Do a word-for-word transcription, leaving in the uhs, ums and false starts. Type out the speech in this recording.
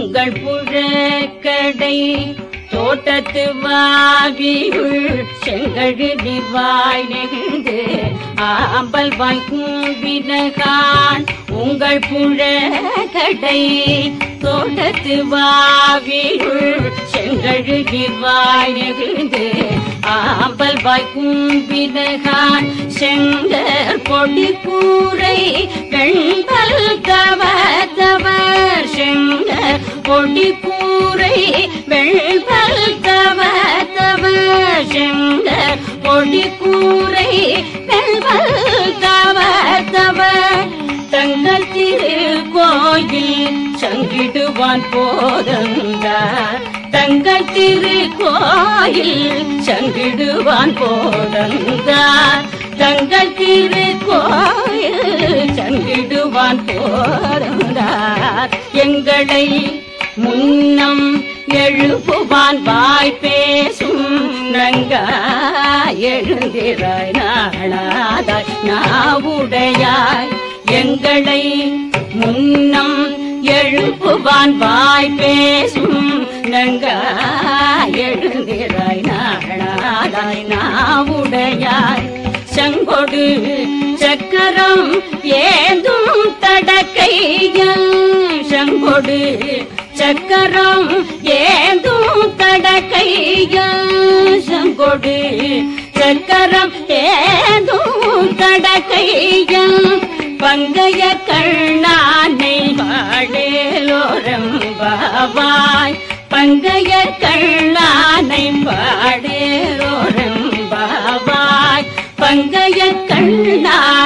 உங்கள் புழக்கடை தோட்டத்து வாவியுள் செங்கழுதி வாய் நெகிழ்ந்து ஆம்பல் வாய் கூம்பினகான் உங்கள் புழக்கடை தோட்டத்து வாவியுள் செங்கழுதி வாய் நெகிழ்ந்து ஆம்பல் வாய் கூம்பினகான் செங்கர் பொடி கூரை வெண்பல் தவத்தவர் செங்கர் பொடி கூரை வெண்பல் தவத்தவர் செங்கர் பொடி கூரை வெண்பல் தவத்தவர் தங்கள் திருக்கோயில் சங்கிடுவான் போதந்தார் தங்கள் திருக்கோயில் சங்கிடுவான் போதந்தார் தங்கள் திருக்கோயில் சங்கிடுவான் போதந்தார் எங்களை முன்னம் எழுப்புவான் வாய் பேசும் நங்கா எழுந்திராய் நாளாதாய் நாவுடையாய் எங்களை முன்னம் எழுப்புவான் வாய் பேசும் நங்கா எழுந்திராய் நாளாதாய் நாவுடையாய் செங்கொடு சக்கரம் ஏந்தும் தடக்கைகள் செங்கொடு சக்கரம் ஏந்தும் தடக்கைகள் செங்கொடு சக்கரம் ஏந்தும் தடக்கைகள் பங்கைய கண்ணானை பாடேலோரம்பாவாய் பங்கைய கண்ணானை பாடேலோரம்பாவாய் பங்கைய கண்ணா